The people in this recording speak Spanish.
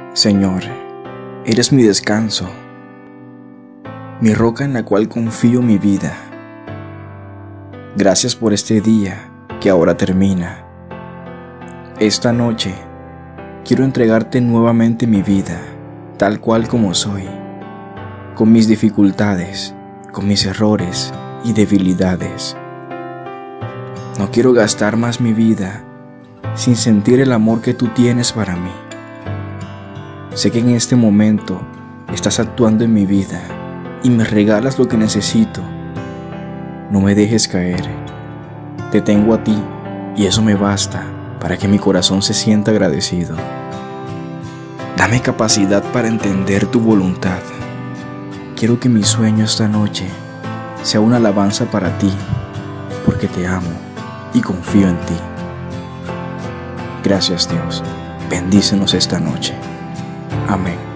Señor, eres mi descanso, mi roca en la cual confío mi vida. Gracias por este día que ahora termina. Esta noche quiero entregarte nuevamente mi vida, tal cual como soy, con mis dificultades, con mis errores y debilidades. No quiero gastar más mi vida sin sentir el amor que tú tienes para mí. Sé que en este momento estás actuando en mi vida y me regalas lo que necesito. No me dejes caer. Te tengo a ti y eso me basta para que mi corazón se sienta agradecido. Dame capacidad para entender tu voluntad. Quiero que mi sueño esta noche sea una alabanza para ti, porque te amo y confío en ti. Gracias, Dios. Bendícenos esta noche. Amén.